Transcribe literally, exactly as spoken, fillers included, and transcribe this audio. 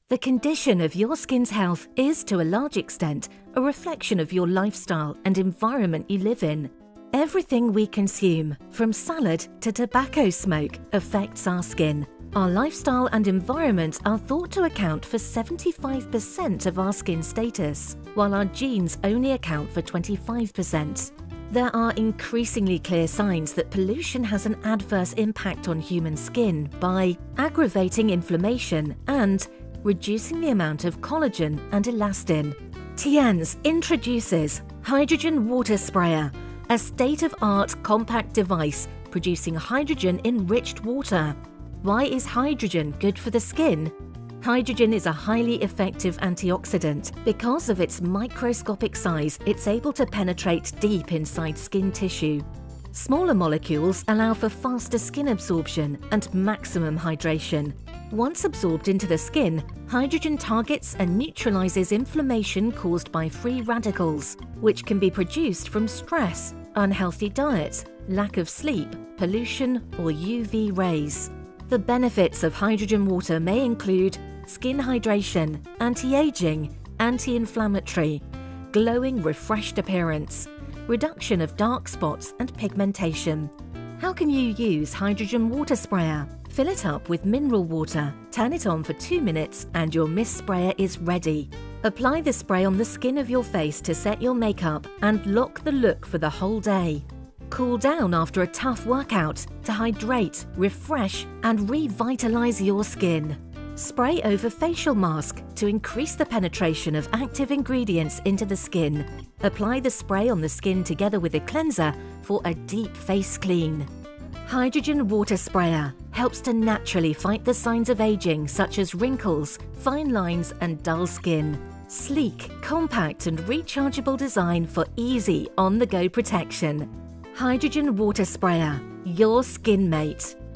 The condition of your skin's health is, to a large extent, a reflection of your lifestyle and environment you live in. Everything we consume, from salad to tobacco smoke, affects our skin. Our lifestyle and environment are thought to account for seventy-five percent of our skin status, while our genes only account for twenty-five percent. There are increasingly clear signs that pollution has an adverse impact on human skin by aggravating inflammation and reducing the amount of collagen and elastin. Tiens introduces Hydrogen Water Sprayer, a state-of-art compact device producing hydrogen-enriched water. Why is hydrogen good for the skin? Hydrogen is a highly effective antioxidant. Because of its microscopic size, it's able to penetrate deep inside skin tissue. Smaller molecules allow for faster skin absorption and maximum hydration. Once absorbed into the skin, hydrogen targets and neutralizes inflammation caused by free radicals, which can be produced from stress, unhealthy diet, lack of sleep, pollution, or U V rays. The benefits of hydrogen water may include skin hydration, anti-aging, anti-inflammatory, glowing, refreshed appearance, reduction of dark spots and pigmentation. How can you use Hydrogen Water Sprayer? Fill it up with mineral water, turn it on for two minutes and your mist sprayer is ready. Apply the spray on the skin of your face to set your makeup and lock the look for the whole day. Cool down after a tough workout to hydrate, refresh and revitalize your skin. Spray over facial mask to increase the penetration of active ingredients into the skin. Apply the spray on the skin together with a cleanser for a deep face clean. Hydrogen Water Sprayer helps to naturally fight the signs of aging such as wrinkles, fine lines and dull skin. Sleek, compact and rechargeable design for easy on-the-go protection. Hydrogen Water Sprayer, your skin mate.